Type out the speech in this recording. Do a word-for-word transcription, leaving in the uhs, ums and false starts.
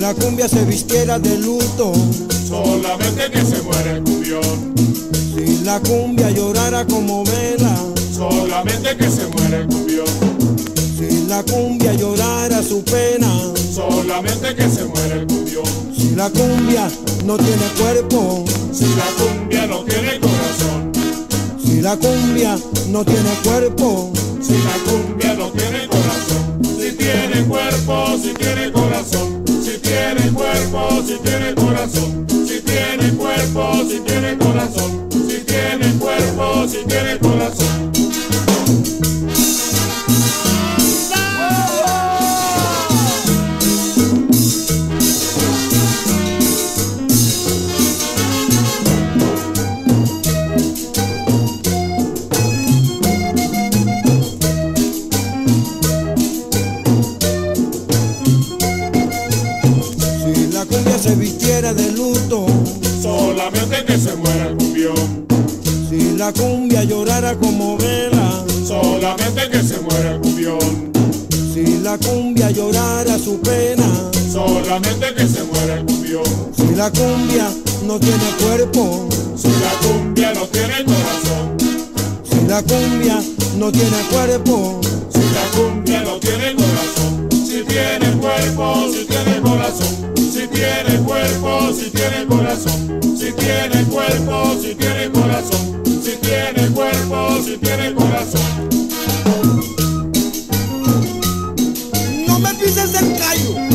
la cumbia se vistiera de luto, solamente que se muera el cumbión. si la cumbia llorara como vela, solamente que se muera el cumbión. si la cumbia llorara su pena, solamente que se muera el cumbión. si la cumbia no tiene cuerpo, si la cumbia no tiene corazón, si la cumbia no tiene cuerpo, si la cumbia no tiene corazón, si tiene cuerpo, si tiene corazón, si tiene cuerpo, si tiene corazón, si tiene cuerpo, si tiene corazón, si tiene cuerpo, si tiene corazón. se vistiera de luto, solamente que se muera el cumbión. Si la cumbia llorara como vela, solamente que se muera el cumbión. Si la cumbia llorara su pena, solamente que se muera el cumbión. Si la cumbia no tiene cuerpo, si la cumbia no tiene corazón, si la cumbia no tiene cuerpo, si la cumbia no tiene corazón, si tiene cuerpo, si tiene corazón, si tiene cuerpo, si tiene corazón, si tiene cuerpo, si tiene corazón, si tiene cuerpo, si tiene corazón. No me pises el callo.